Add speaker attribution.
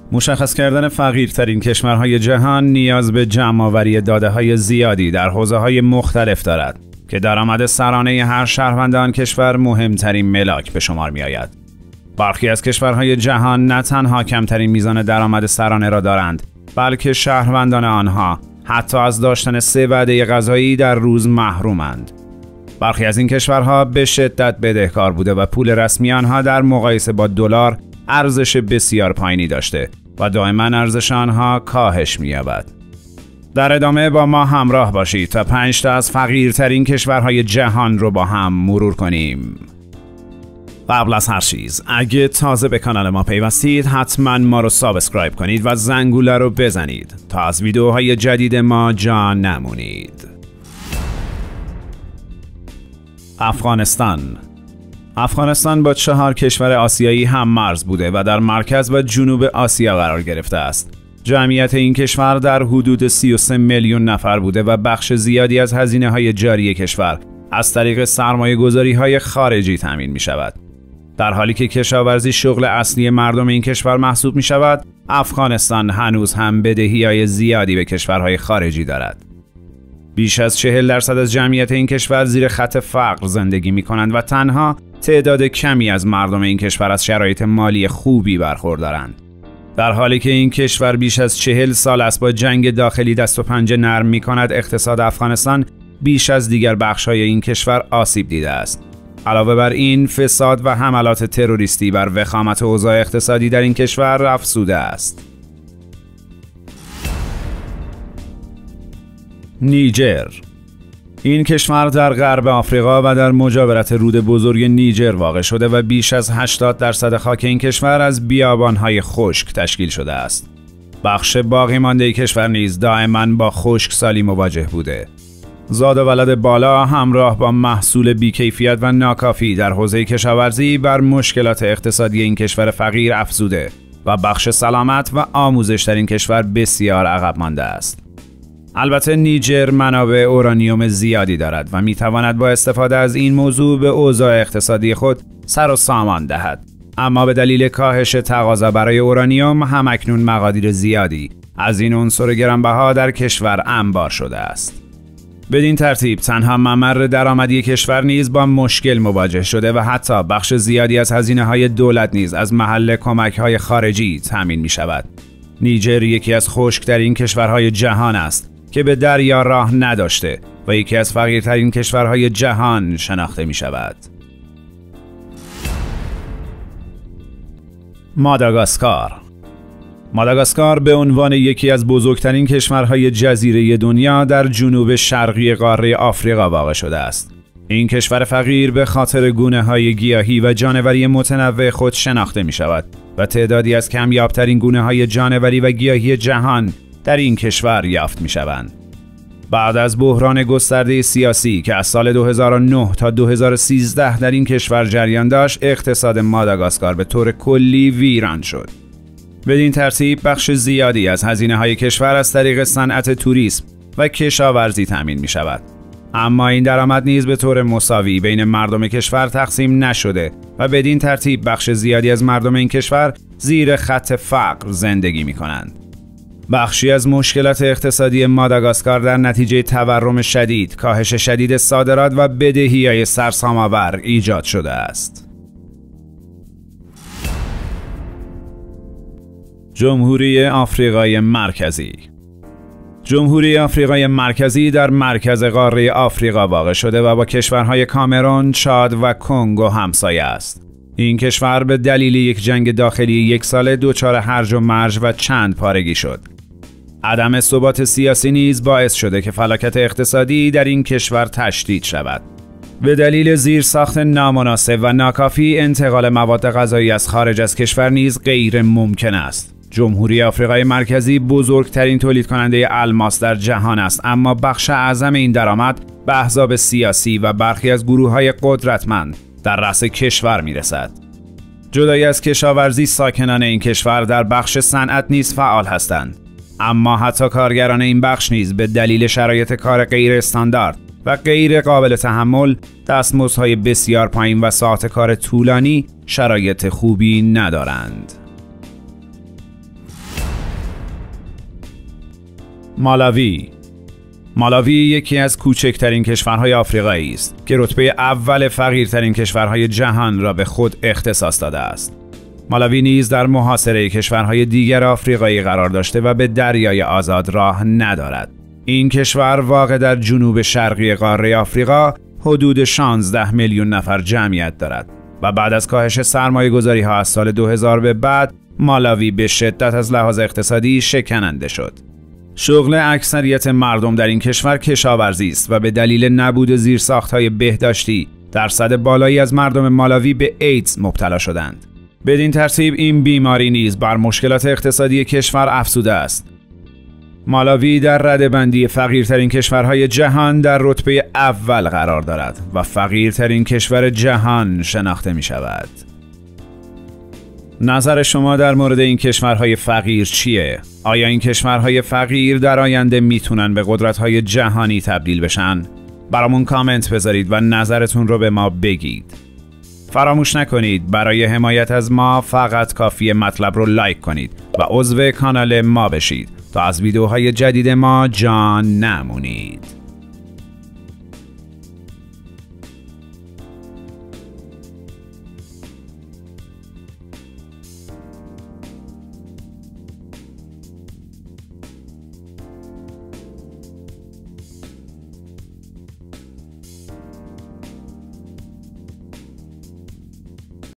Speaker 1: مشخص کردن فقیرترین کشورهای جهان نیاز به جمع‌آوری داده‌های زیادی در حوزه‌های مختلف دارد که درآمد سرانه هر شهروند آن کشور مهمترین ملاک به شمار می‌آید. برخی از کشورهای جهان نه تنها کمترین میزان درآمد سرانه را دارند، بلکه شهروندان آنها حتی از داشتن 3 وعده غذایی در روز محرومند. برخی از این کشورها به شدت بدهکار بوده و پول رسمی آنها در مقایسه با دلار ارزش بسیار پایینی داشته و دائما ارزش آنها کاهش می‌یابد. در ادامه با ما همراه باشید تا 5 تا از فقیرترین کشورهای جهان رو با هم مرور کنیم. قبل از هر چیز اگه تازه به کانال ما پیوستید حتما ما رو سابسکرایب کنید و زنگوله رو بزنید تا از ویدیوهای جدید ما جا نمونید. افغانستان با 4 کشور آسیایی هم مرز بوده و در مرکز و جنوب آسیا قرار گرفته است. جمعیت این کشور در حدود 33 میلیون نفر بوده و بخش زیادی از هزینه‌های جاری کشور از طریق سرمایه‌گذاری‌های خارجی تامین می‌شود. در حالی که کشاورزی شغل اصلی مردم این کشور محسوب می‌شود، افغانستان هنوز هم بدهی‌های زیادی به کشورهای خارجی دارد. بیش از 40% از جمعیت این کشور زیر خط فقر زندگی می‌کنند و تنها تعداد کمی از مردم این کشور از شرایط مالی خوبی برخوردارند. در حالی که این کشور بیش از 40 سال است با جنگ داخلی دست و پنجه نرم می‌کند، اقتصاد افغانستان بیش از دیگر بخش‌های این کشور آسیب دیده است. علاوه بر این، فساد و حملات تروریستی بر وخامت اوضاع اقتصادی در این کشور افزوده است. نیجر. این کشور در غرب آفریقا و در مجاورت رود بزرگ نیجر واقع شده و بیش از 80% خاک این کشور از بیابان‌های خشک تشکیل شده است. بخش باقی مانده کشور نیز دائما با خشکسالی مواجه بوده. زاد و ولد بالا همراه با محصول بیکیفیت و ناکافی در حوزه کشاورزی بر مشکلات اقتصادی این کشور فقیر افزوده و بخش سلامت و آموزش در این کشور بسیار عقب مانده است. البته نیجر منابع اورانیوم زیادی دارد و میتواند با استفاده از این موضوع به اوضاع اقتصادی خود سر و سامان دهد، اما به دلیل کاهش تقاضا برای اورانیوم همکنون مقادیر زیادی از این عنصر گرانبها در کشور انبار شده است. بدین ترتیب تنها ممر درآمدی کشور نیز با مشکل مواجه شده و حتی بخش زیادی از هزینه‌های دولت نیز از محل کمک‌های خارجی تامین می‌شود. نیجر یکی از خشک‌ترین کشورهای جهان است که به دریا راه نداشته و یکی از فقیرترین کشورهای جهان شناخته می‌شود. ماداگاسکار به عنوان یکی از بزرگترین کشورهای جزیره دنیا در جنوب شرقی قاره آفریقا واقع شده است. این کشور فقیر به خاطر گونه‌های گیاهی و جانوری متنوع خود شناخته می‌شود و تعدادی از کمیاب‌ترین گونه‌های جانوری و گیاهی جهان در این کشور یافت می‌شوند. بعد از بحران گسترده سیاسی که از سال 2009 تا 2013 در این کشور جریان داشت، اقتصاد ماداگاسکار به طور کلی ویران شد. بدین ترتیب بخش زیادی از هزینه‌های کشور از طریق صنعت توریسم و کشاورزی تامین می‌شود. اما این درآمد نیز به طور مساوی بین مردم کشور تقسیم نشده و بدین ترتیب بخش زیادی از مردم این کشور زیر خط فقر زندگی می‌کنند. بخشی از مشکلات اقتصادی ماداگاسکار در نتیجه تورم شدید، کاهش شدید صادرات و بدهی‌های سرسام‌آور ایجاد شده است. جمهوری آفریقای مرکزی در مرکز قاره آفریقا واقع شده و با کشورهای کامرون، چاد و کنگو همسایه است. این کشور به دلیل یک جنگ داخلی 1 ساله دچار هرج و مرج و چند پارگی شد. عدم ثبات سیاسی نیز باعث شده که فلاکت اقتصادی در این کشور تشدید شود. به دلیل زیرساخت نامناسب و ناکافی، انتقال مواد غذایی از خارج از کشور نیز غیر ممکن است. جمهوری آفریقای مرکزی بزرگترین تولید کننده الماس در جهان است، اما بخش اعظم این درآمد به احزاب سیاسی و برخی از گروه‌های قدرتمند در رأس کشور میرسد. جدای از کشاورزی، ساکنان این کشور در بخش صنعت نیز فعال هستند، اما حتی کارگران این بخش نیز به دلیل شرایط کار غیر استاندارد و غیر قابل تحمل، دستمزدهای بسیار پایین و ساعت کار طولانی شرایط خوبی ندارند. مالاوی یکی از کوچکترین کشورهای آفریقایی است که رتبه اول فقیرترین کشورهای جهان را به خود اختصاص داده است. مالاوی نیز در محاصره کشورهای دیگر آفریقایی قرار داشته و به دریای آزاد راه ندارد. این کشور واقع در جنوب شرقی قاره آفریقا حدود 16 میلیون نفر جمعیت دارد و بعد از کاهش سرمایه‌گذاری‌ها از سال 2000 به بعد مالاوی به شدت از لحاظ اقتصادی شکننده شد. شغل اکثریت مردم در این کشور کشاورزی است و به دلیل نبود زیرساخت‌های بهداشتی درصد بالایی از مردم مالاوی به ایدز مبتلا شدند. بدین ترتیب این بیماری نیز بر مشکلات اقتصادی کشور افزوده است. مالاوی در رده‌بندی فقیرترین کشورهای جهان در رتبه اول قرار دارد و فقیرترین کشور جهان شناخته می شود. نظر شما در مورد این کشورهای فقیر چیه؟ آیا این کشورهای فقیر در آینده میتونن به قدرت‌های جهانی تبدیل بشن؟ برامون کامنت بذارید و نظرتون رو به ما بگید. فراموش نکنید برای حمایت از ما فقط کافیه مطلب رو لایک کنید و عضو کانال ما بشید تا از ویدیوهای جدید ما جان نمونید.